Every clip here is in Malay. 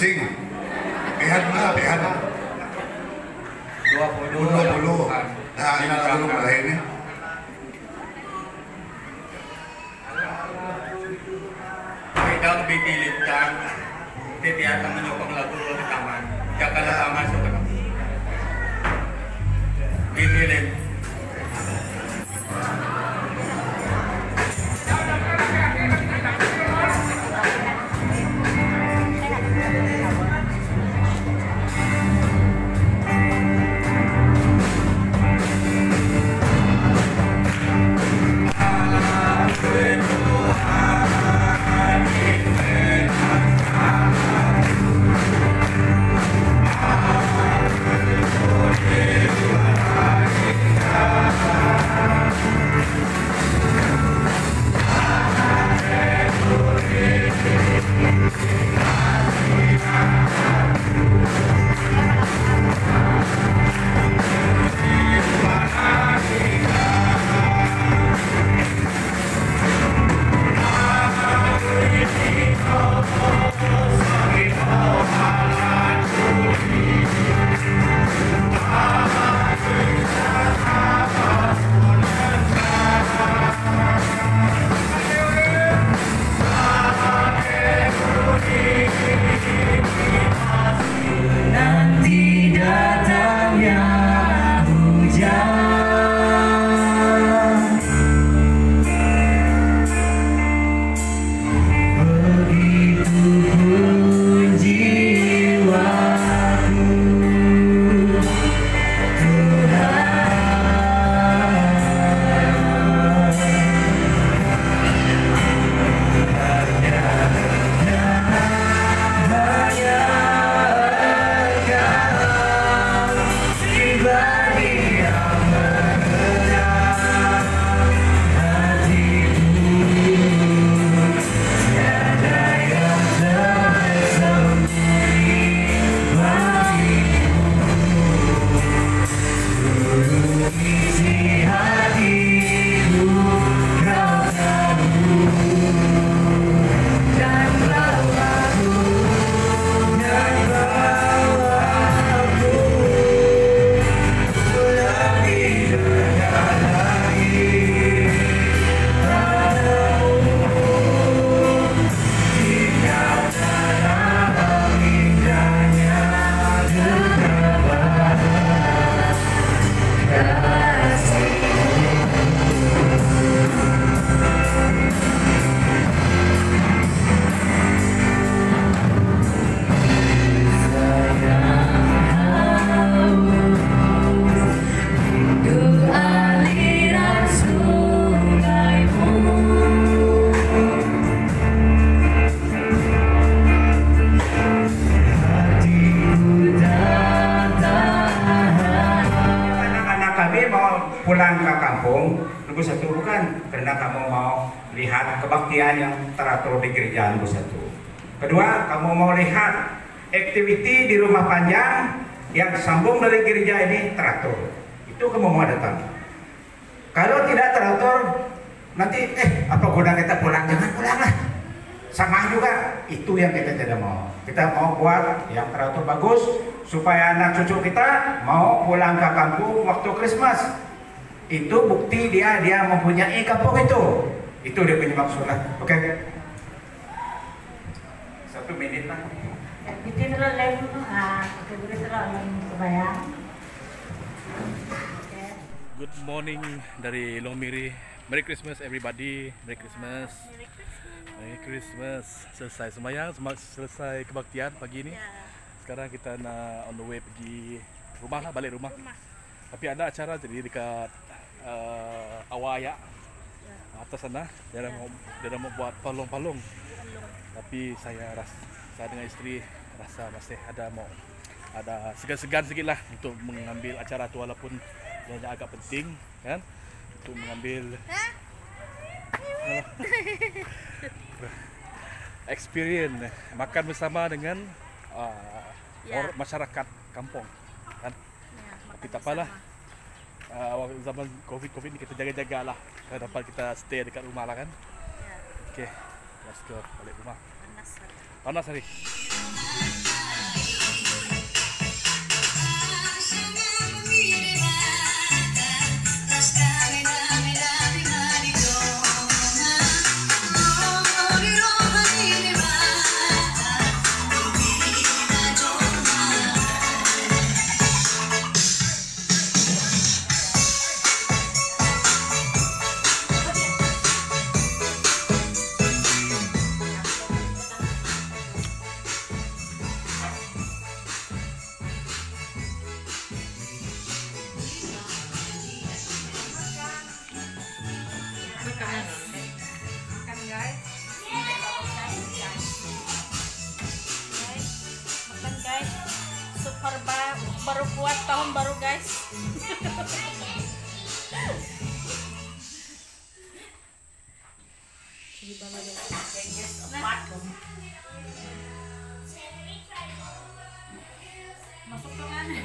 sing. Pihan lah, pihan. 20. Nah, ini lalu mulai ini. Kita dipilihkan, dia akan menyokong lagu di taman. Jangan taman sudah. Dipilih. pulang ke kampung, nomor satu bukan karena kamu mau lihat kebaktian yang teratur di gereja, nomor satu. Kedua, kamu mau lihat aktiviti di rumah panjang yang sambung dari gereja ini teratur. Itu kamu mau datang. Kalau tidak teratur, nanti apa guna kita pulang? Jangan pulang lah. Sama juga, itu yang kita tidak mau. Kita mau buat yang teratur bagus supaya anak cucu kita mau pulang ke kampung waktu Christmas. Itu bukti dia mempunyai kampung itu. Itu dia punya maksud lah. Oke? 1 menit lah. Bitin dulu live dulu. Oke, boleh terus supaya. Good morning dari Lomiri. Merry Christmas everybody. Merry Christmas. Merry Christmas. Selesai semayang, selesai kebaktian pagi ini. Sekarang kita nak on the way pergi rumah lah, balik rumah. Tapi ada acara jadi dekat Awaya atas sana. Dia dah mau buat palung-palung. Tapi saya dengan isteri rasa masih ada segan-segan sedikit lah untuk mengambil acara tu, walaupun dia agak penting kan, untuk mengambil experience makan bersama dengan masyarakat kampung kan. Tapi tak apalah, zaman COVID ni kita jaga-jaga lah dapat kita stay dekat rumah lah kan. Okay, let's go balik rumah. Panas hari. Makan guys. Makan guys. Super baru kuat tahun baru guys. Masuk ke mana?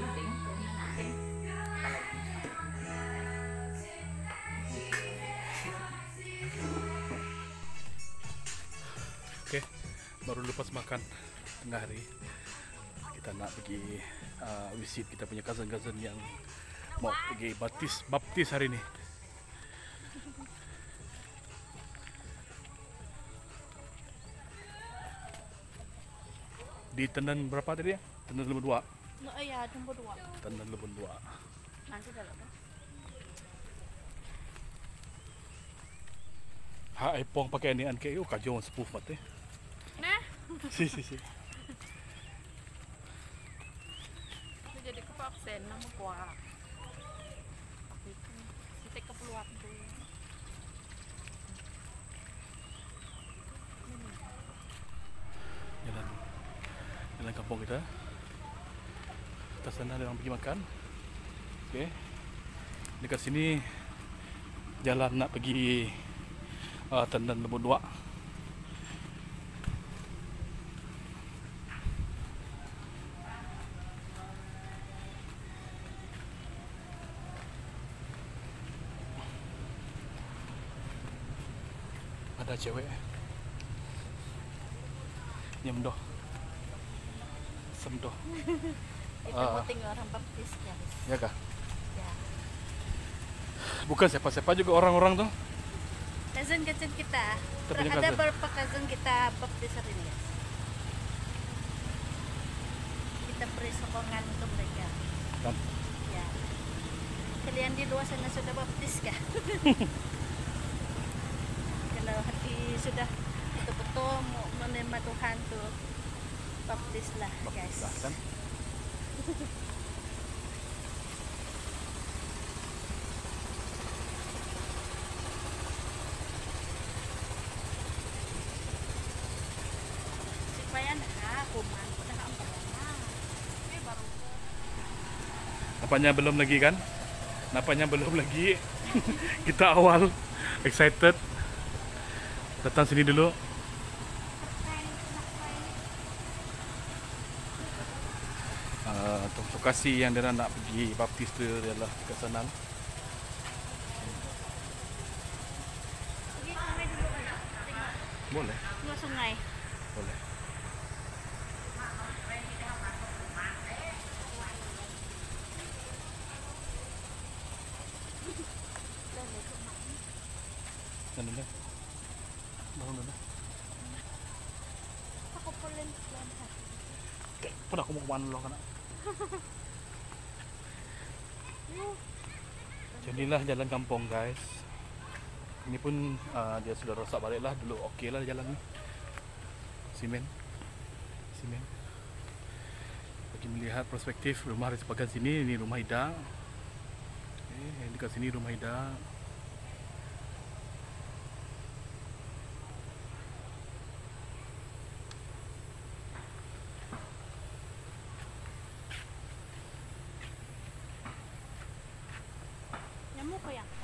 Oke, baru lepas makan tengah hari kita nak pergi visit kita punya cousin-cousin yang mau pergi baptis hari ni. Di Tenan berapa tadi ya? Tenan Lebon 2. No, ya, nombor 2. Tenan Lebon 2. Nanti dah lepas. Ha, ipong pakai ni an kayo kajong sepuh mate. Nah, Si. jadi kepaksen nama kuah. Kita keperluan tu. Jalan kampung kita. Atas sana ada orang pergi makan. Okey. Dekat sini jalan nak pergi Tenan Lebon 2. Ada cewek. Nyem doh. Sem doh. Kita mau tengok orang baptis guys. Ya kah? Ya. Bukan siapa-siapa juga orang-orang tuh. Cousin kita. Kita punya Ada cousin. beberapa cousin kita baptis hari ini guys. Kita beri sokongan untuk mereka. Kan? Ya. Kalian di luar sana sudah baptis kah? Kalau hati sudah betul-betul mau menerima Tuhan tuh baptislah guys. Baptis kan? Supaya kuman udah hampir lama. Ini baru Nampaknya belum lagi kan? Nampaknya belum lagi. Kita awal excited. Datang sini dulu. Untuk lokasi yang dia nak pergi baptis tu adalah dekat sana. pergi sungai dulu kan? Tengok Boleh, dua sungai. boleh. Dan dah. Bangun dah. Aku pulen pelan. Pun aku mau kemana lo kan? Jadilah jalan kampung guys. Ini pun dia sudah rosak balik lah. Dulu okey lah jalan ni. Simen. Bagi melihat perspektif rumah di sebelah sini, ini rumah Ida. Okay, dekat sini rumah Ida. Nyamuk ko yan.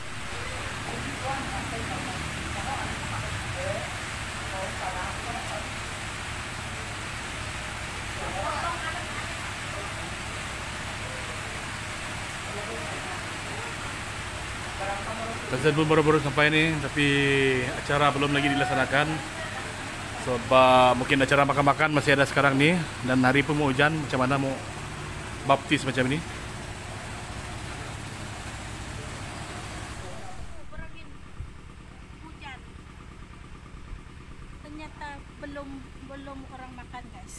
Cousin pun baru-baru sampai ni, tapi acara belum lagi dilaksanakan. Sebab mungkin acara makan-makan masih ada sekarang ni, dan hari pun mau hujan, macam mana mau baptis macam ni. Berangin hujan. Ternyata belum orang makan guys.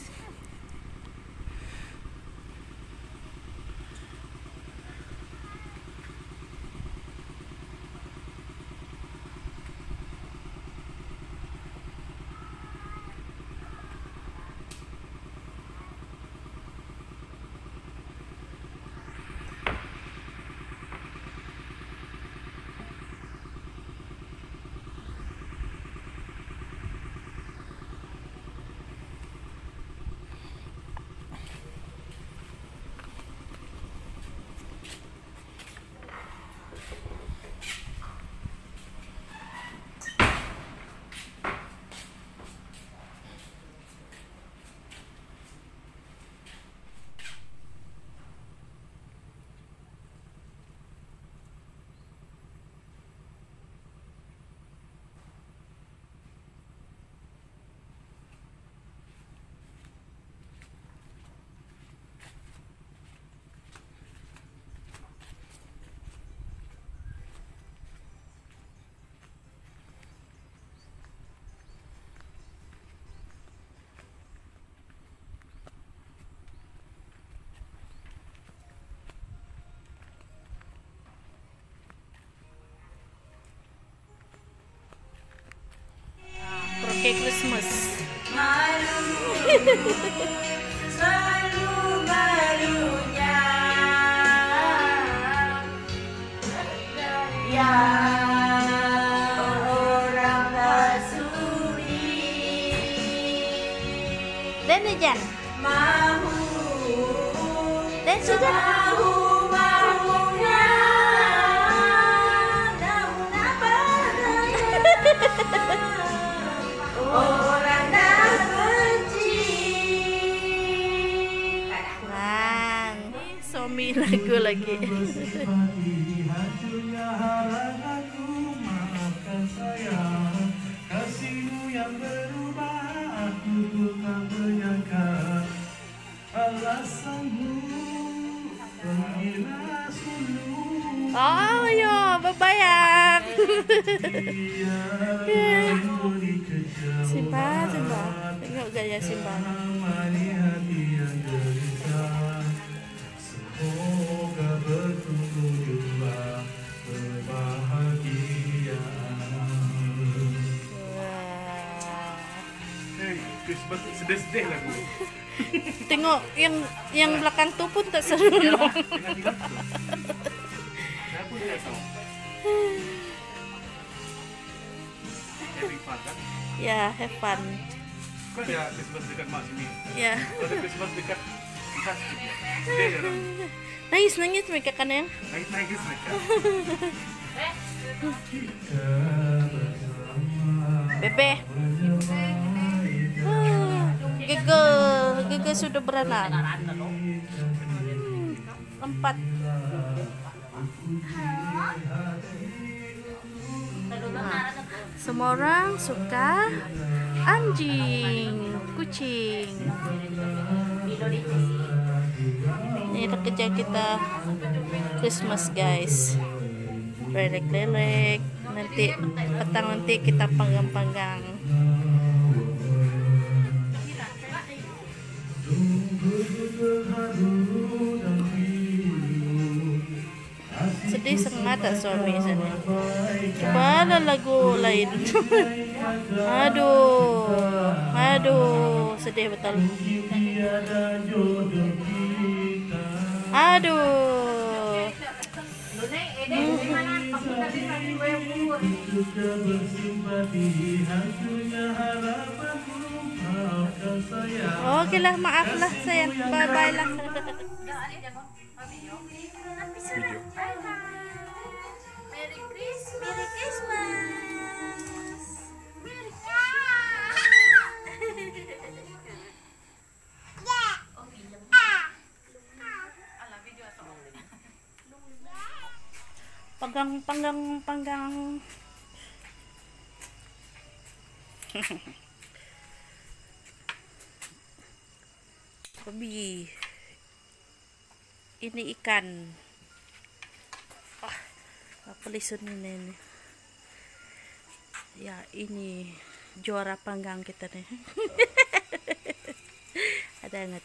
Merry Christmas. Baru-barunya ya orang pasuri Dan aja. mahu Dan sudah. mahunya namun apa daya orang dah benci. Man, suami lagu lagi. Hancurnya harapanku, maafkan saya. Kasihmu yang berubah, aku pun tak menyangka. Alasanmu pergilah sulu. Oh, yo, bebayang. Simba, Simba. Tengok gaya Simba. Menemani hati yang derita. Semoga bertumbuh jumpa kebahagiaan. Wah. Hey, Christmas sedih-sedih lagu. Tengok yang belakang tu pun tak seru. Kenapa dia tahu? Having fun kan? Ya, have fun. Kau ada Christmas dekat mak sini. Ya. Kau ada Christmas dekat kita juga. Dia orang Nangis mereka kan yang. nangis mereka. Bebe. Gege sudah beranak. 4. Semua orang suka anjing, kucing. Ini kerja kita Christmas guys. Lelek-lelek. Nanti petang nanti kita panggang-panggang. Sedih sangat tak suami sana. Coba lah lagu lain. Aduh, sedih betul. Aduh. Oke lah, maaf lah sayang. Bye bye lah. Video. Merry Christmas. Merry Christmas. Panggang. Babi. Ini ikan. Apa lisun ini? Ya, ini juara panggang kita nih. Ada banget.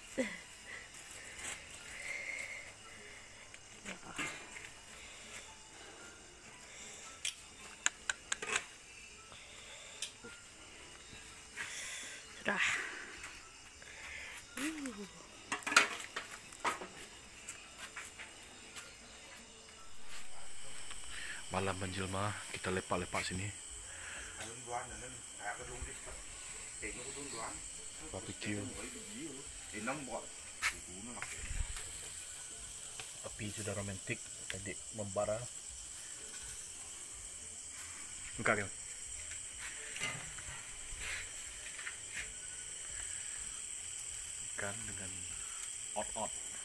Sudah. Malam menjelma, kita lepak-lepak sini. Barbecue. Api sudah romantik, tadi membara. Buka kan? Ikan dengan ot-ot.